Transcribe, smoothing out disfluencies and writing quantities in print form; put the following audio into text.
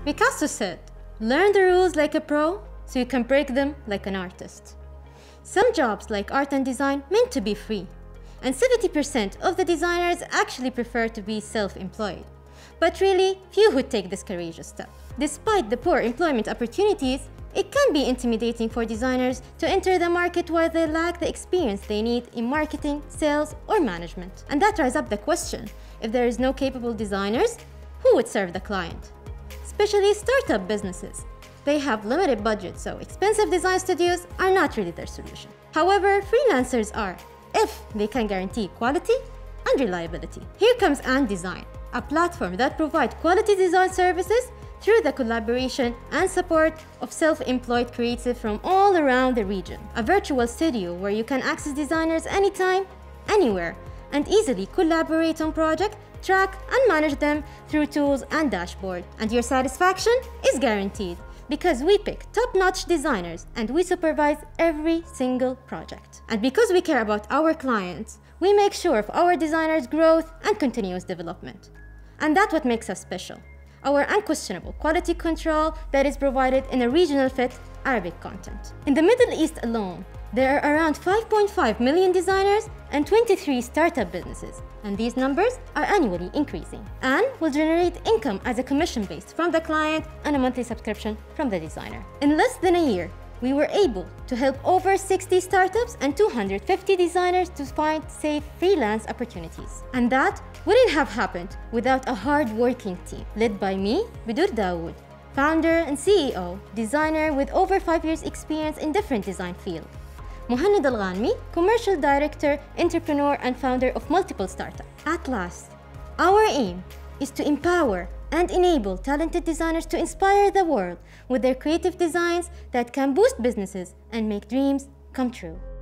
Picasso said, "Learn the rules like a pro so you can break them like an artist." Some jobs like art and design meant to be free, and 70% of the designers actually prefer to be self-employed. But really, few would take this courageous step. Despite the poor employment opportunities, it can be intimidating for designers to enter the market while they lack the experience they need in marketing, sales, or management. And that raises up the question, if there is no capable designers, who would serve the client? Especially startup businesses. They have limited budgets, so expensive design studios are not really their solution. However, freelancers are, if they can guarantee quality and reliability. Here comes And Design, a platform that provides quality design services through the collaboration and support of self-employed creatives from all around the region. A virtual studio where you can access designers anytime, anywhere, and easily collaborate on projects, track and manage them through tools and dashboard. And your satisfaction is guaranteed because we pick top-notch designers and we supervise every single project. And because we care about our clients, we make sure of our designers' growth and continuous development. And that's what makes us special. Our unquestionable quality control that is provided in a regional fit Arabic content. In the Middle East alone, there are around 5.5 million designers and 23 startup businesses, and these numbers are annually increasing and will generate income as a commission based from the client and a monthly subscription from the designer. In less than a year, we were able to help over 60 startups and 250 designers to find safe freelance opportunities. And that wouldn't have happened without a hard-working team led by me, Bidur Dawood, founder and CEO, designer with over 5 years experience in different design fields. Muhannad Al-Ghanmi, commercial director, entrepreneur and founder of multiple startups. At last, our aim is to empower and enable talented designers to inspire the world with their creative designs that can boost businesses and make dreams come true.